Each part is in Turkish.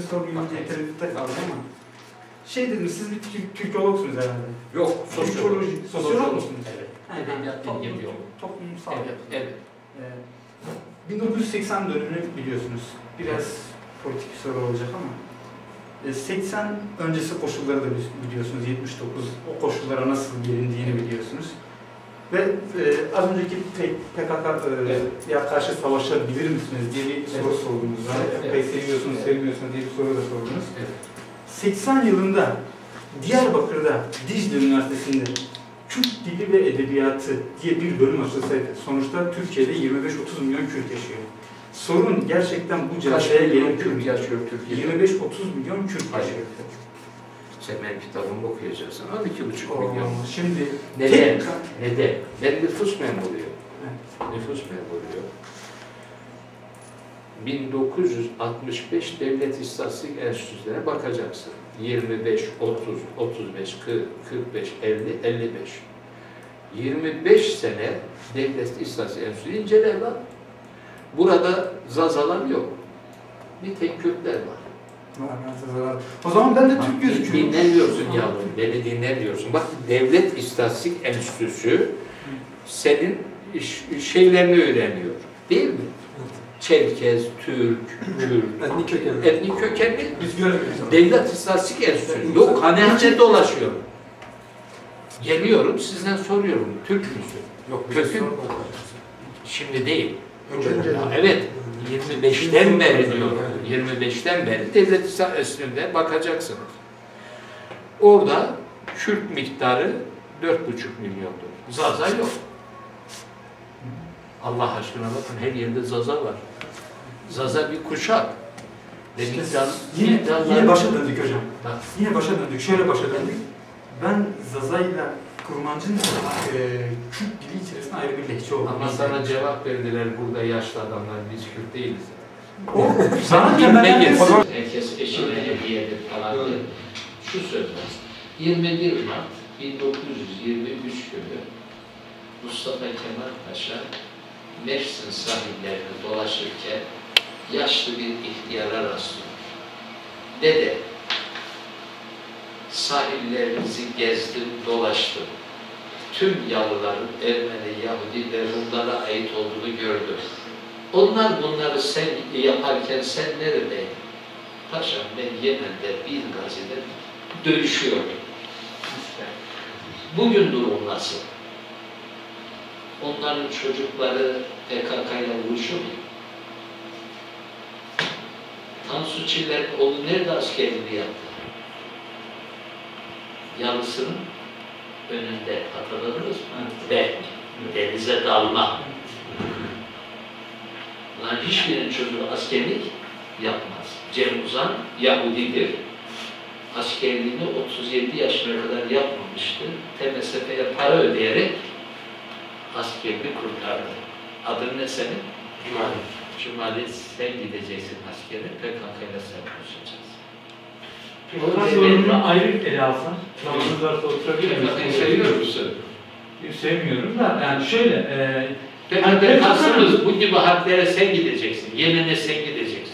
bir soru yürüyünce tereddütte kaldım ama şey dedim, siz bir Türkologsunuz herhalde. Yok, sosyolog musunuz? Evet. Edebiyat bilgim yok. Toplumsal. Evet. 1980 dönemini biliyorsunuz. Biraz politik bir soru olacak ama 80 öncesi koşulları da biliyorsunuz. 79 o koşullara nasıl gelindiğini biliyorsunuz. Ve az önceki PKK'ya karşı savaşabilir misiniz diye bir soru sordunuz. Epey seviyorsunuz, sevmiyorsunuz diye bir soru da sordunuz. Evet. 80 yılında Diyarbakır'da Dicle Üniversitesi'nde Kürt Dili ve Edebiyatı diye bir bölüm açılsaydı, sonuçta Türkiye'de 25-30 milyon Kürt yaşıyor. Sorun gerçekten bu coğrafyaya gelen Kürt yaşıyor Türkiye'de. 25-30 milyon Kürt yaşıyor. Sen benim kitabımı okuyacaksın. 12,5 milyon. Şimdi neden? Ben nüfus memuruyum. Evet. Nüfus memuruyum. 1965 Devlet İstatistik Enstitüsü'ne bakacaksın. 25, 30, 35, 40, 45, 50, 55. 25 sene Devlet İstatistik Enstitüsü inceler var. Burada Zazalar yok. Bir tek Kürtler var. O zaman ben de Türk gözüküyorum. Dinlemiyorsun yavrum, beni dinlemiyorsun. Bak, Devlet İstatistik Enstitüsü senin şeylerini öğreniyor. Değil mi? Çerkez, Türk, Kürt, etnik kökenli. Biz göremiyoruz. Devlet İstatistik Enstitüsü. Yok, hanehane dolaşıyorum. Geliyorum, sizden soruyorum. Türk müsün? Yok, Kökün. Şimdi değil. Önce. Evet. 25'ten beri diyorum. 25'ten beri Devlet İstatistik Enstitüsü'nde bakacaksınız. Orada Kürt miktarı 4,5 milyondur. Zaza yok. Allah aşkına bakın, her yerde Zaza var. Zaza bir kuşak. Yine başa döndük hocam. Bak. Yine başa döndük. Şöyle başa döndük. Ben Zaza'yla Kurmancı'nın Kürt dili içerisinde ayrı bir lehçe olduğunu. Ama sana cevap verdiler, burada yaşlı adamlar, biz Kürt değiliz. O sana temellendirsin. Herkes eşine hediyedir falan diye. Şu söz var. 21 Mart 1923 günü Mustafa Kemal Paşa Mersin sahillerini dolaşırken yaşlı bir ihtiyara rastlıyor. Dede, sahillerinizi gezdim, dolaştım. Tüm yalıların Ermeni, Yahudi ve Rumlara ait olduğunu gördüm. Onlar bunları sen yaparken sen neredeydin? Paşam, ben Yemen'de bir gazide dövüşüyorum. Bugün durum nasıl? Onların çocukları PKK'yla vuruşuyor mu? Tansu Çiller'in oğlu nerede askerliğini yaptı? Yalısının önünde, hatırladınız mı? Ve denize dalma. Lan hiçbirinin çocuğu askerlik yapmaz. Cem Uzan Yahudidir. Askerliğini 37 yaşına kadar yapmamıştı. TMSF'ye para ödeyerek askerliği kurtardı. Adın ne senin? Cumali. Cumali, sen gideceksin askere, PKK'yla sen konuşacaksın. Ondan sorununu ayrı ele alsan, zamanınız varsa oturabilir miyiz? PKK'yı seviyor musun? Sevmiyorum da, yani şöyle... PKK'ya kalsınız, bu gibi harplere sen gideceksin, Yemen'e sen gideceksin.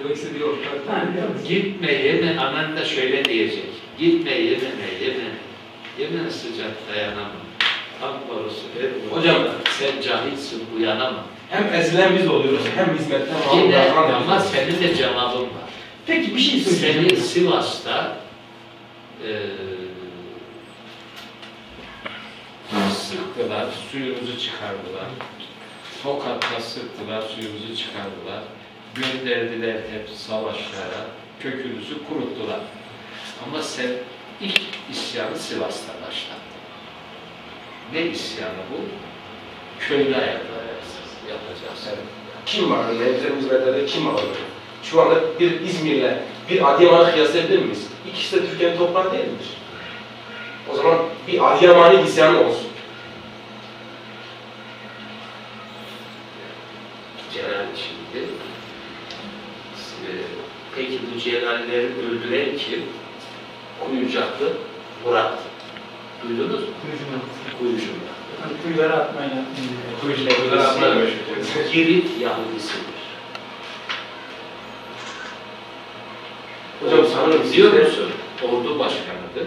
Gitme Yemen, anan da şöyle diyecek. Gitme Yemen'e. Yemen sıcak dayanamam. Tam korusu Hocam, sen cahilsin, uyanamam. hem ezilen biz oluyoruz, hem hizmetten Yine ama senin de cevabın var. Peki bir şey söyleyeceğim. Senin Sivas'ta sıktılar, suyumuzu çıkardılar. Tokat'ta sıktılar, suyumuzu çıkardılar. Gönderdiler hep savaşlara, kökümüzü kuruttular. Ama sen ilk isyanı Sivas'ta başlattın. Ne isyanı bu? Köylü ayakları yapacağız. Evet. Kim var? Mevzum hizmetlerde kim var? Şu anda bir İzmir'le bir Adıyaman'ı kıyaslayabilir miyiz? İkisi de Türkiye'nin toprağı değil midir? O zaman bir Adıyaman'ı isyanı olsun. Celal şimdi. Peki bu Celal'leri öldüren kim? Kuyucaklı Murat. Duydunuz mu? Kuyucu Murat. Hani kuyulara atmayla. Kuyuculara atmayla. Girit Yahudisidir. Hocam sanırım biliyor musun? Ordu başkanıdır.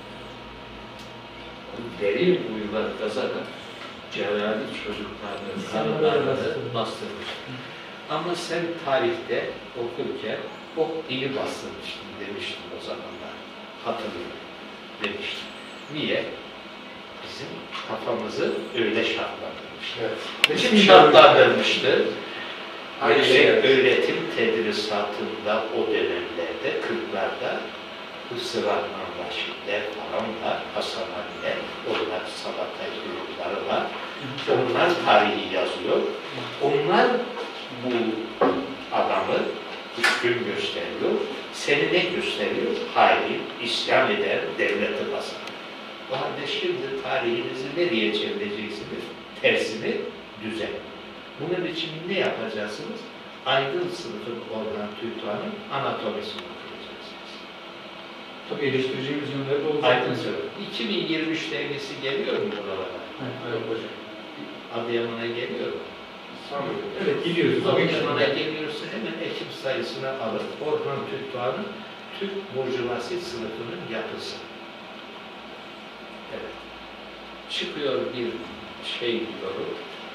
Deri uyular kazarak Celali çocuklarının karınlarını bastırmış. Ama sen tarihte okurken o iyi bastırmıştın demiştin o zamanlar. Hatırlıyorum demiştin. Niye? Bizim kafamızı öyle şartlandırmıştı. Evet. Kim şartlandırmıştı? Yüksek öğretim tedrisatında o dönemlerde, 40'larda Hıfzı Rahman Raşidler falan var, Hasan Ali'ler, onlar Sabatay grupları var. Onlar tarihi yazıyor. Onlar bu adamı üstün gösteriyor. Seni ne gösteriyor? Hain, isyan eder, devleti basar. O halde şimdi tarihinizi nereye çevireceksiniz? Tersini düzen. Bunun için ne yapacaksınız? Aydın sınıfın Orhan Tüytuğan'ın anatomisini okuyacaksınız. Tabii eleştireceğimiz yönleri de olacak. Aydın sınıfı. 2023 dergisi geliyor mu buralara? Evet hocam. Adıyaman'a geliyor mu? Sanmıyorum. Evet gidiyoruz. Adıyaman'a geliyorsa hemen ekip sayısına alıp Orhan Tüytuğan'ın Türk burjuvasi sınıfının yapısı. Evet. Çıkıyor bir şey diyorum.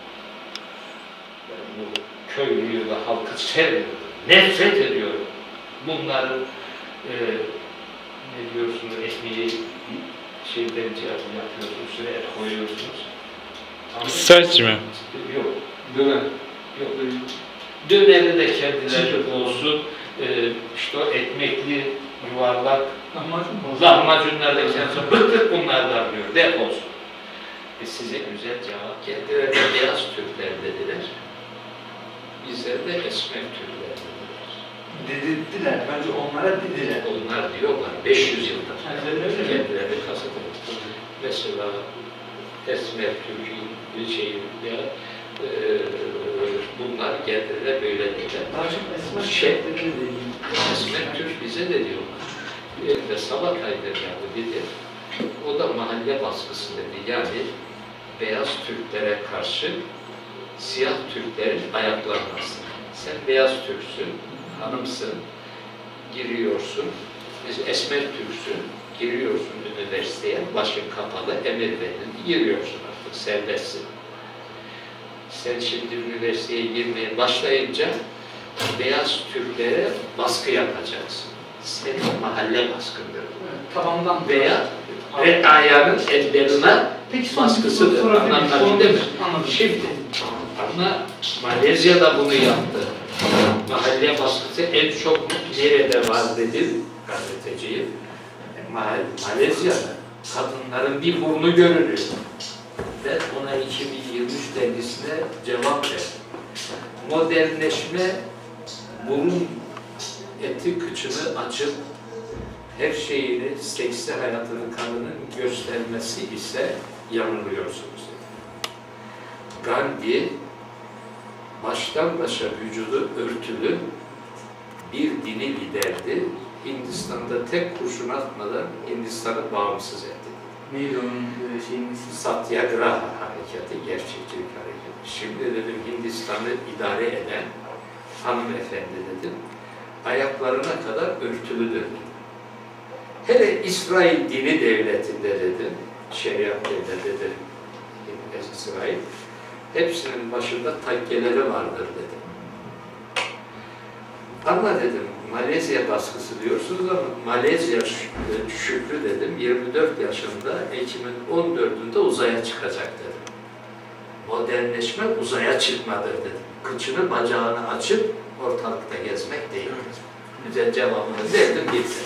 Bu köylüyü ve halkı sevmiyorum, nefret ediyorum. Bunların ne diyorsunuz, ekmeği şeyden yapıyorsunuz, şuraya koyuyorsunuz. Saç mı? Yok. Döner. Yok. Döneri de kendileri olsun, işte o ekmekli yuvarlak lahmacunlar da kendisi bıktık bunlardan diyor, defolsun. Size güzel cevap kendileri beyaz Türkler dediler. Bizler de esmer Türkler dediler. Dedirttiler. Bence onlara dediler. Onlar diyorlar 500 yıldır. Kendileri kasıtlı. Mesela esmer Türk'ün şeyinde bunlar kendileri böyle dediler. Daha çok Esmer Türk bize de diyorlar. Ve Sabatay derlerdi bilir. O da mahalle baskısı dedi. Yani beyaz Türklere karşı siyah Türklerin ayaklanması. Sen beyaz Türksün, hanımsın, giriyorsun, esmer Türksün, giriyorsun üniversiteye, başın kapalı, emir verildi, giriyorsun artık, serbestsin. Sen şimdi üniversiteye girmeye başlayınca beyaz Türklere baskı yapacaksın. Senin mahalle baskındır. tabandan Veya re'ayanın ellerine baskısıdır. Anlatabildim mi? Şimdi, ama Malezya'da bunu yaptı. Mahalle baskısı en çok nerede var dedim gazeteciye. Malezya'da kadınların bir burnu görünüyor. Ben ona 2023 dergisine cevap verdim. Modernleşme burun eti kıçını açıp her şeyini, seksi hayatının kadının göstermesi ise yanılıyorsunuz. Gandhi baştan başa vücudu örtülü bir dini liderdi. Hindistan'da tek kurşun atmadan Hindistan'ı bağımsız etti. neydi onun şeyin ismi? Satyagraha hareketi, gerçekçilik hareketi. Şimdi dedim Hindistan'ı idare eden hanımefendi dedim, ayaklarına kadar örtülüdür. Hele İsrail dini devletinde dedim, şeriat devletidir İsrail, hepsinin başında takkeleri vardır dedim. Ama dedim, Malezya baskısı diyorsunuz ama Malezya Şükrü dedim, 24 yaşında Ekim'in 14'ünde uzaya çıkacak dedim. Modernleşme uzaya çıkmadır dedim. Kıçını bacağını açıp ortalıkta gezmek değil. Güzel cevabını verdim gitti.